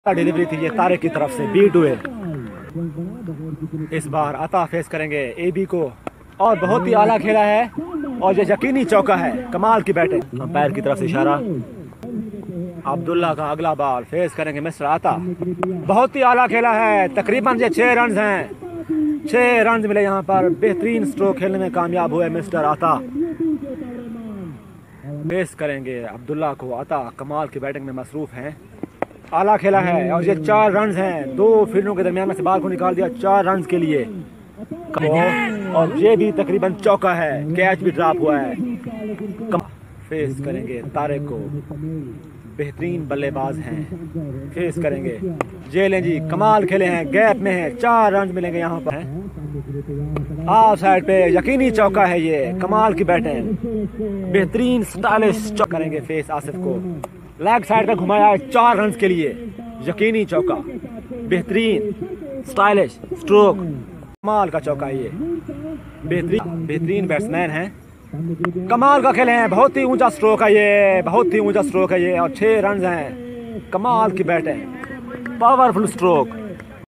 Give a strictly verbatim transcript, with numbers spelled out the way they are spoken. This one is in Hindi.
डिलीवरी थी ये तारिक की तरफ से बी टू ए। इस बार अता फेस करेंगे ए बी को और बहुत ही आला खेला है और ये यकीनी चौका है। कमाल की बैटिंग, अंपायर की तरफ से इशारा। अब्दुल्ला का अगला बॉल फेस करेंगे मिस्टर अता। बहुत ही आला खेला है, तकरीबन ये छह रन हैं, छह रन मिले यहाँ पर। बेहतरीन स्ट्रोक खेलने में कामयाब हुए मिस्टर अता। फेस करेंगे अब्दुल्ला को। अता कमाल की बैटिंग में मसरूफ हैं, आला खेला है और ये चार रन हैं। दो फील्डों के दरमियान में से बाल को निकाल दिया चार रन के लिए और ये भी तकरीबन चौका है, कैच भी ड्रॉप हुआ है। फेस करेंगे तारिक को, बेहतरीन बल्लेबाज हैं। फेस करेंगे ये लें जी, कमाल खेले हैं, गैप में हैं, चार रन मिलेंगे यहाँ पर। ऑफ साइड पे यकीनी चौका है, ये कमाल की बैटिंग, बेहतरीन स्टाइलिश चौका करेंगे। फेस आसिफ को लेग साइड का घुमाया है चार रन के लिए, यकीनी चौका, बेहतरीन स्टाइलिश स्ट्रोक, कमाल का चौका है ये। बेहतरीन बेहतरीन बैट्समैन हैं, कमाल का खेले हैं, बहुत ही ऊंचा स्ट्रोक है ये, बहुत ही ऊंचा स्ट्रोक है ये और छह रन हैं। कमाल की बैट है, पावरफुल स्ट्रोक।